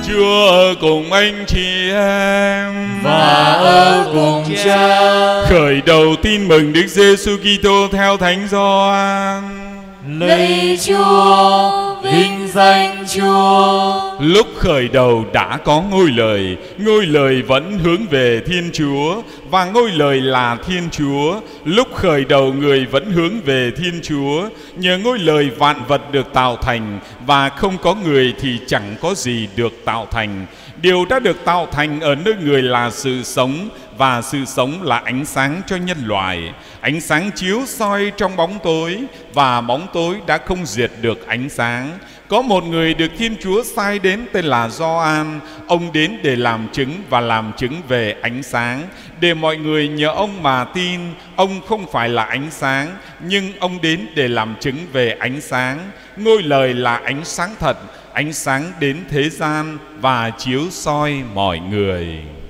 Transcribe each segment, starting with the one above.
Chúa ở cùng anh chị em và ở cùng Cha. Khởi đầu tin mừng Đức Giêsu Kitô theo Thánh Gioan. Lạy Chúa, vinh danh Chúa. Lúc khởi đầu đã có ngôi lời vẫn hướng về Thiên Chúa, và ngôi lời là Thiên Chúa. Lúc khởi đầu người vẫn hướng về Thiên Chúa. Nhờ ngôi lời vạn vật được tạo thành, và không có người thì chẳng có gì được tạo thành. Điều đã được tạo thành ở nơi người là sự sống, và sự sống là ánh sáng cho nhân loại. Ánh sáng chiếu soi trong bóng tối, và bóng tối đã không diệt được ánh sáng. Có một người được Thiên Chúa sai đến tên là Gioan. Ông đến để làm chứng và làm chứng về ánh sáng, để mọi người nhờ ông mà tin. Ông không phải là ánh sáng, nhưng ông đến để làm chứng về ánh sáng. Ngôi lời là ánh sáng thật, ánh sáng đến thế gian và chiếu soi mọi người.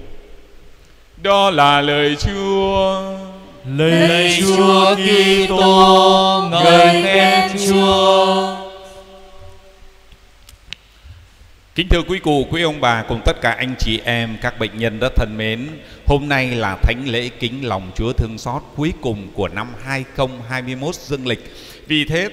Đó là lời Chúa. Lạy Chúa Kitô, ngợi khen Chúa. Kính thưa quý cụ, quý ông bà cùng tất cả anh chị em, các bệnh nhân rất thân mến. Hôm nay là thánh lễ kính lòng Chúa thương xót cuối cùng của năm 2021 dương lịch. Vì thế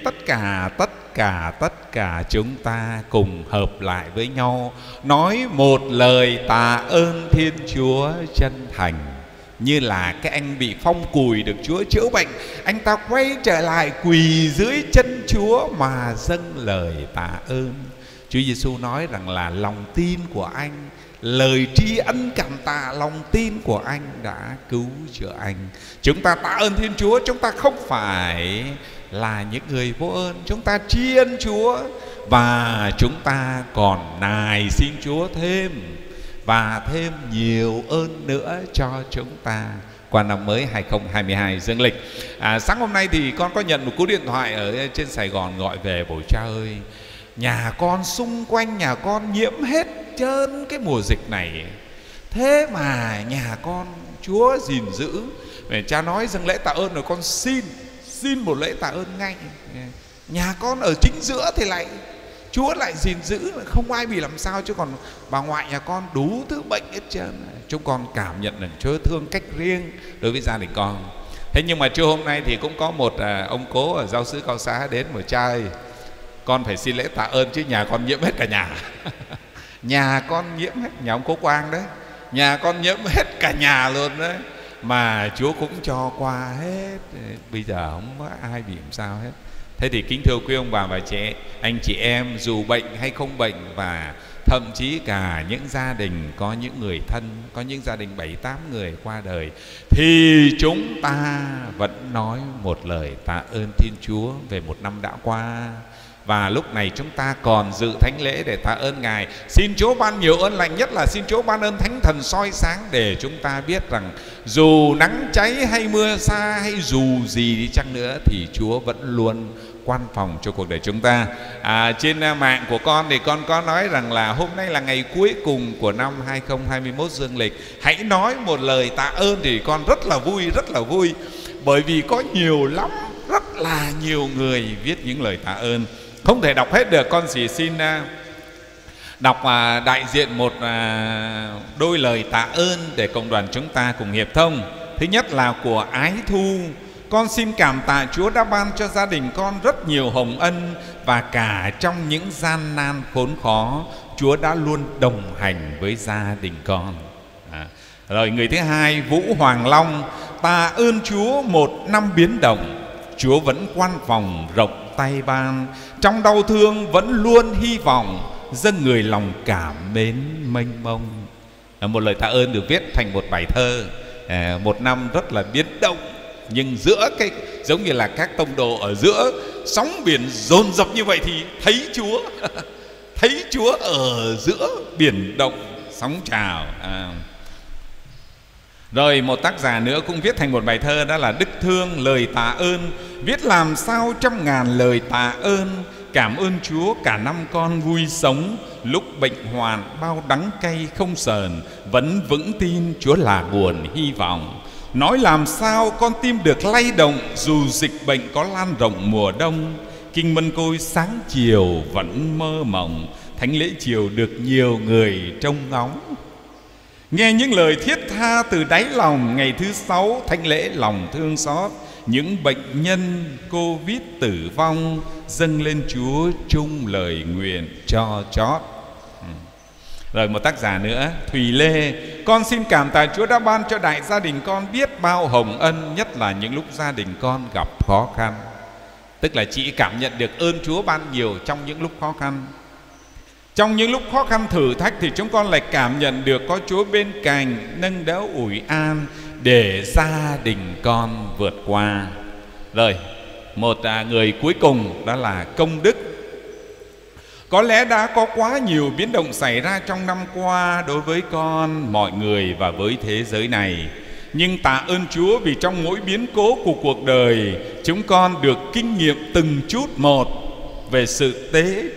tất cả chúng ta cùng hợp lại với nhau, nói một lời tạ ơn Thiên Chúa chân thành. Như là cái anh bị phong cùi được Chúa chữa bệnh, anh ta quay trở lại quỳ dưới chân Chúa mà dâng lời tạ ơn. Chúa Giêsu nói rằng là lòng tin của anh, lời tri ân cảm tạ lòng tin của anh đã cứu chữa anh. Chúng ta tạ ơn Thiên Chúa, chúng ta không phải là những người vô ơn. Chúng ta tri ân Chúa, và chúng ta còn nài xin Chúa thêm và thêm nhiều ơn nữa cho chúng ta qua năm mới 2022 dương lịch. Sáng hôm nay thì con có nhận một cú điện thoại ở trên Sài Gòn gọi về: bố cha ơi, nhà con xung quanh nhà con nhiễm hết trơn cái mùa dịch này, thế mà nhà con Chúa gìn giữ. Cha nói dâng lễ tạ ơn rồi con xin một lễ tạ ơn ngay. Nhà con ở chính giữa thì lại Chúa lại gìn giữ, không ai bị làm sao, chứ còn bà ngoại nhà con đủ thứ bệnh hết trơn. Chúng con cảm nhận được Chúa thương cách riêng đối với gia đình con. Thế nhưng mà trưa hôm nay thì cũng có một ông cố ở Giáo xứ Cao Xá đến: một cha ơi, con phải xin lễ tạ ơn chứ nhà con nhiễm hết cả nhà. Nhà con nhiễm hết, nhà ông cố Quang đấy, nhà con nhiễm hết cả nhà luôn đấy, mà Chúa cũng cho qua hết, bây giờ không có ai bị làm sao hết. Thế thì kính thưa quý ông bà và anh chị em, dù bệnh hay không bệnh, và thậm chí cả những gia đình có những người thân, có những gia đình 7-8 người qua đời, thì chúng ta vẫn nói một lời tạ ơn Thiên Chúa về một năm đã qua. Và lúc này chúng ta còn dự thánh lễ để tạ ơn Ngài. Xin Chúa ban nhiều ơn lành, nhất là xin Chúa ban ơn Thánh Thần soi sáng, để chúng ta biết rằng dù nắng cháy hay mưa xa hay dù gì đi chăng nữa thì Chúa vẫn luôn quan phòng cho cuộc đời chúng ta. Trên mạng của con thì con có nói rằng là hôm nay là ngày cuối cùng của năm 2021 dương lịch. Hãy nói một lời tạ ơn, thì con rất là vui, bởi vì có nhiều lắm, rất là nhiều người viết những lời tạ ơn, không thể đọc hết được. Con chỉ xin đọc đại diện một đôi lời tạ ơn để cộng đoàn chúng ta cùng hiệp thông. Thứ nhất là của Ái Thu: con xin cảm tạ Chúa đã ban cho gia đình con rất nhiều hồng ân, và cả trong những gian nan khốn khó, Chúa đã luôn đồng hành với gia đình con. Rồi người thứ hai, Vũ Hoàng Long: tạ ơn Chúa một năm biến động, Chúa vẫn quan phòng rộng tay ban, trong đau thương vẫn luôn hy vọng, dâng người lòng cảm mến mênh mông. Một lời tạ ơn được viết thành một bài thơ. Một năm rất là biến động, nhưng giữa cái giống như là các tông đồ ở giữa sóng biển dồn dập như vậy thì thấy Chúa thấy Chúa ở giữa biển động sóng trào. Rồi một tác giả nữa cũng viết thành một bài thơ, đó là Đức Thương: lời tạ ơn, viết làm sao trăm ngàn lời tạ ơn, cảm ơn Chúa cả năm con vui sống, lúc bệnh hoạn bao đắng cay không sờn, vẫn vững tin Chúa là nguồn hy vọng. Nói làm sao con tim được lay động, dù dịch bệnh có lan rộng mùa đông, Kinh Mân Côi sáng chiều vẫn mơ mộng, thánh lễ chiều được nhiều người trông ngóng. Nghe những lời thiết tha từ đáy lòng, ngày thứ 6 thánh lễ lòng thương xót, những bệnh nhân Covid tử vong dâng lên Chúa chung lời nguyện cho chót. Rồi một tác giả nữa, Thùy Lê: con xin cảm tạ Chúa đã ban cho đại gia đình con biết bao hồng ân, nhất là những lúc gia đình con gặp khó khăn. Tức là chị cảm nhận được ơn Chúa ban nhiều trong những lúc khó khăn. Trong những lúc khó khăn thử thách thì chúng con lại cảm nhận được có Chúa bên cạnh nâng đỡ ủi an để gia đình con vượt qua. Rồi một người cuối cùng đó là Công Đức. Có lẽ đã có quá nhiều biến động xảy ra trong năm qua đối với con, mọi người và với thế giới này. Nhưng tạ ơn Chúa vì trong mỗi biến cố của cuộc đời, chúng con được kinh nghiệm từng chút một về sự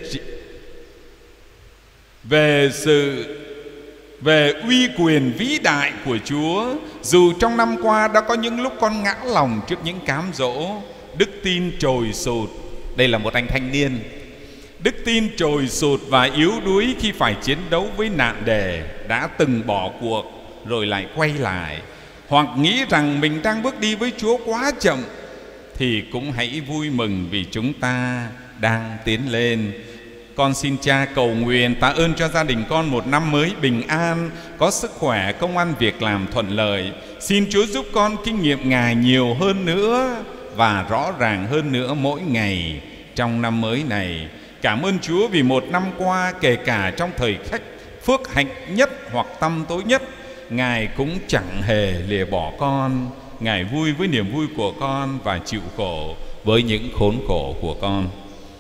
về uy quyền vĩ đại của Chúa. Dù trong năm qua đã có những lúc con ngã lòng trước những cám dỗ, đức tin trồi sụt. Đây là một anh thanh niên. Đức tin trồi sụt và yếu đuối khi phải chiến đấu với nạn đề, đã từng bỏ cuộc rồi lại quay lại, hoặc nghĩ rằng mình đang bước đi với Chúa quá chậm, thì cũng hãy vui mừng vì chúng ta đang tiến lên. Con xin Cha cầu nguyện tạ ơn cho gia đình con một năm mới bình an, có sức khỏe, công ăn việc làm thuận lợi. Xin Chúa giúp con kinh nghiệm Ngài nhiều hơn nữa và rõ ràng hơn nữa mỗi ngày trong năm mới này. Cảm ơn Chúa vì một năm qua, kể cả trong thời khắc phước hạnh nhất hoặc tăm tối nhất, Ngài cũng chẳng hề lìa bỏ con. Ngài vui với niềm vui của con và chịu khổ với những khốn khổ của con.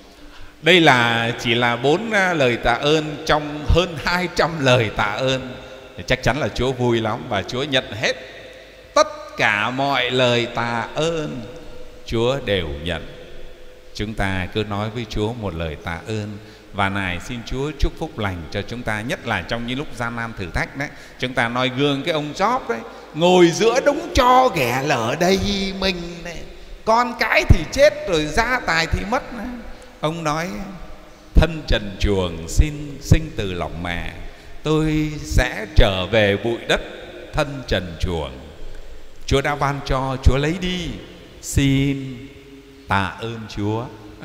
Đây chỉ là 4 lời tạ ơn trong hơn 200 lời tạ ơn. Chắc chắn là Chúa vui lắm và Chúa nhận hết tất cả mọi lời tạ ơn. Chúa đều nhận. Chúng ta cứ nói với Chúa một lời tạ ơn. Và này xin Chúa chúc phúc lành cho chúng ta, nhất là trong những lúc gian nan thử thách đấy. Chúng ta noi gương cái ông Job đấy, ngồi giữa đống tro ghẻ lở đầy mình này, con cái thì chết rồi gia tài thì mất này. Ông nói: thân trần truồng xin sinh từ lòng mẹ, tôi sẽ trở về bụi đất thân trần truồng. Chúa đã ban cho, Chúa lấy đi. Xin tạ ơn Chúa.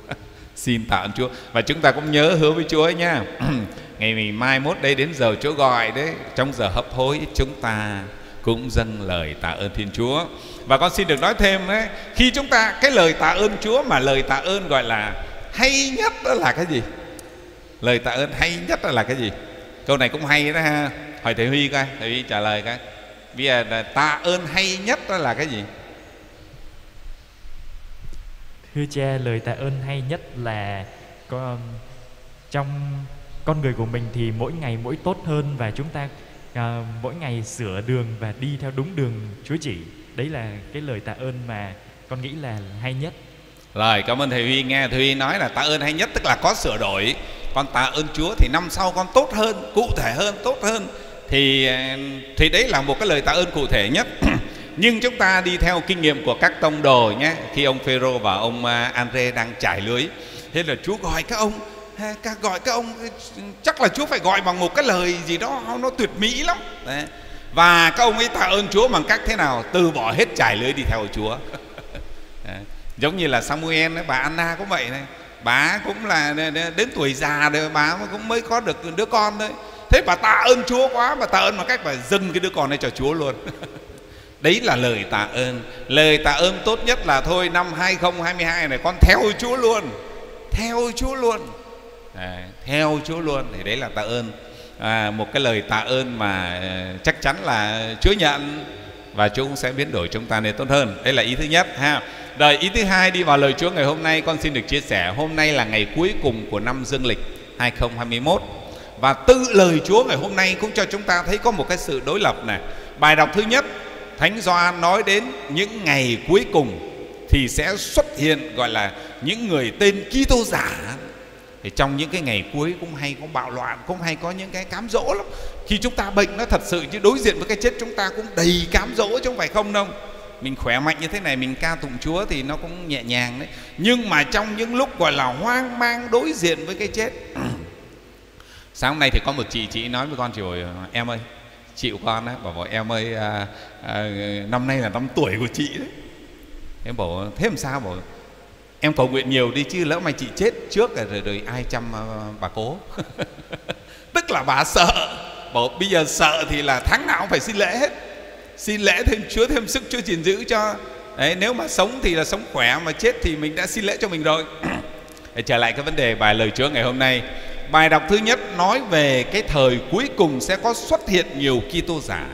Xin tạ ơn Chúa. Và chúng ta cũng nhớ hứa với Chúa ấy nhá. Ngày mai mốt đây đến giờ Chúa gọi đấy, trong giờ hấp hối chúng ta cũng dâng lời tạ ơn Thiên Chúa. Và con xin được nói thêm đấy, khi chúng ta cái lời tạ ơn Chúa mà lời tạ ơn gọi là hay nhất đó là cái gì? Lời tạ ơn hay nhất đó là cái gì? Câu này cũng hay đó ha. Hỏi thầy Huy coi, thầy Huy trả lời coi. Bây giờ tạ ơn hay nhất đó là cái gì? Thưa Cha, lời tạ ơn hay nhất là trong con người của mình thì mỗi ngày mỗi tốt hơn, và chúng ta mỗi ngày sửa đường và đi theo đúng đường Chúa chỉ. Đấy là cái lời tạ ơn mà con nghĩ là hay nhất. Rồi, cảm ơn thầy Huy. Nghe thầy Huy nói là tạ ơn hay nhất tức là có sửa đổi. Con tạ ơn Chúa thì năm sau con tốt hơn, cụ thể hơn, tốt hơn. Thì đấy là một cái lời tạ ơn cụ thể nhất. Nhưng chúng ta đi theo kinh nghiệm của các tông đồ nhé. Khi ông Phêrô và ông Andre đang trải lưới, thế là Chúa gọi các ông, chắc là Chúa phải gọi bằng một cái lời gì đó nó tuyệt mỹ lắm. Đấy. Và các ông ấy tạ ơn Chúa bằng cách thế nào? Từ bỏ hết trải lưới đi theo Chúa. Giống như là Samuel ấy, bà Anna cũng vậy này. Bà cũng là đến tuổi già rồi, bà cũng mới có được đứa con thôi. Thế bà tạ ơn Chúa quá, bà tạ ơn bằng cách bà dâng cái đứa con này cho Chúa luôn. Đấy là lời tạ ơn. Lời tạ ơn tốt nhất là thôi năm 2022 này con theo Chúa luôn. Theo Chúa luôn. Theo Chúa luôn. Thì đấy là tạ ơn. Một cái lời tạ ơn mà chắc chắn là Chúa nhận, và Chúa cũng sẽ biến đổi chúng ta nên tốt hơn. Đây là ý thứ nhất ha. Rồi ý thứ hai, đi vào lời Chúa ngày hôm nay, con xin được chia sẻ. Hôm nay là ngày cuối cùng của năm Dương lịch 2021. Và tự lời Chúa ngày hôm nay cũng cho chúng ta thấy có một cái sự đối lập này. Bài đọc thứ nhất, Thánh Gioan nói đến những ngày cuối cùng thì sẽ xuất hiện gọi là những người tên Kitô giả. Thì trong những cái ngày cuối cũng hay có bạo loạn, cũng hay có những cái cám dỗ lắm. Khi chúng ta bệnh nó thật sự, chứ đối diện với cái chết chúng ta cũng đầy cám dỗ chứ không phải không đâu. Mình khỏe mạnh như thế này mình ca tụng Chúa thì nó cũng nhẹ nhàng đấy. Nhưng mà trong những lúc gọi là hoang mang đối diện với cái chết, Sáng hôm nay thì có một chị nói với con rồi, em ơi, chị của con ấy, bảo em ơi, năm nay là năm tuổi của chị đấy. Em bảo thế làm sao? Bảo em cầu nguyện nhiều đi chứ lỡ may chị chết trước rồi ai chăm bà cố. Tức là bà sợ, bảo bây giờ sợ thì là tháng nào cũng phải xin lễ hết, xin lễ thêm Chúa thêm sức, Chúa gìn giữ cho. Đấy, nếu mà sống thì là sống khỏe, mà chết thì mình đã xin lễ cho mình rồi. Để trở lại cái vấn đề bài lời Chúa ngày hôm nay, bài đọc thứ nhất nói về cái thời cuối cùng sẽ có xuất hiện nhiều Kitô giả.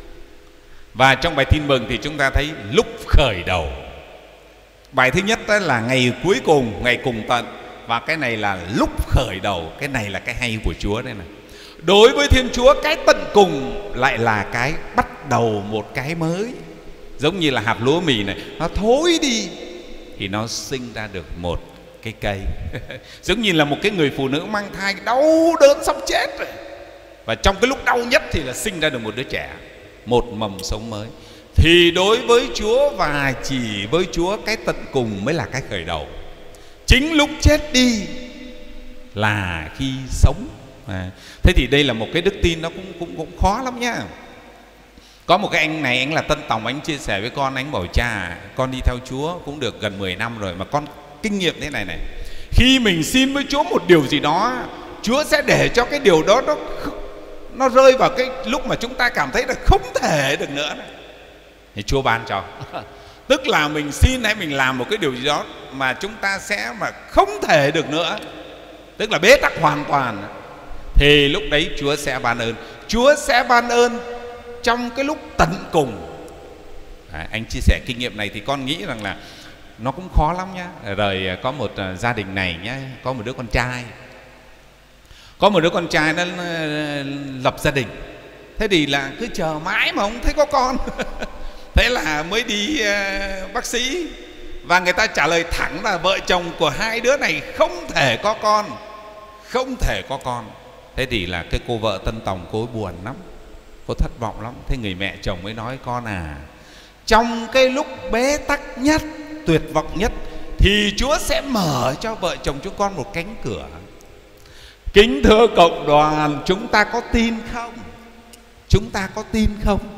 Và trong bài tin mừng thì chúng ta thấy lúc khởi đầu. Bài thứ nhất đó là ngày cuối cùng, ngày cùng tận, và cái này là lúc khởi đầu. Cái này là cái hay của Chúa đây này. Đối với Thiên Chúa, cái tận cùng lại là cái bắt đầu một cái mới. Giống như là hạt lúa mì này, nó thối đi thì nó sinh ra được một cái cây. Giống như là một cái người phụ nữ mang thai đau đớn sắp chết rồi, và trong cái lúc đau nhất thì là sinh ra được một đứa trẻ, một mầm sống mới. Thì đối với Chúa và chỉ với Chúa, cái tận cùng mới là cái khởi đầu. Chính lúc chết đi là khi sống. Thế thì đây là một cái đức tin nó cũng khó lắm nhá. Có một cái anh này, anh là Tân Tòng, anh chia sẻ với con, anh bảo cha, con đi theo Chúa cũng được gần 10 năm rồi, mà con kinh nghiệm thế này này. Khi mình xin với Chúa một điều gì đó, Chúa sẽ để cho cái điều đó nó rơi vào cái lúc mà chúng ta cảm thấy là không thể được nữa, thì Chúa ban cho. Tức là mình xin hay mình làm một cái điều gì đó mà chúng ta sẽ mà không thể được nữa, tức là bế tắc hoàn toàn, thì lúc đấy Chúa sẽ ban ơn. Chúa sẽ ban ơn trong cái lúc tận cùng. Anh chia sẻ kinh nghiệm này thì con nghĩ rằng là nó cũng khó lắm nhá. Rồi có một gia đình này nhá, có một đứa con trai. Có một đứa con trai nó lập gia đình. Thế thì là cứ chờ mãi mà không thấy có con. Thế là mới đi bác sĩ, và người ta trả lời thẳng là vợ chồng của hai đứa này không thể có con, không thể có con. Thế thì là cái cô vợ Tân Tòng, cô ấy buồn lắm, cô thất vọng lắm. Thế người mẹ chồng mới nói, con à, trong cái lúc bế tắc nhất, tuyệt vọng nhất, thì Chúa sẽ mở cho vợ chồng chúng con một cánh cửa. Kính thưa cộng đoàn, chúng ta có tin không? Chúng ta có tin không?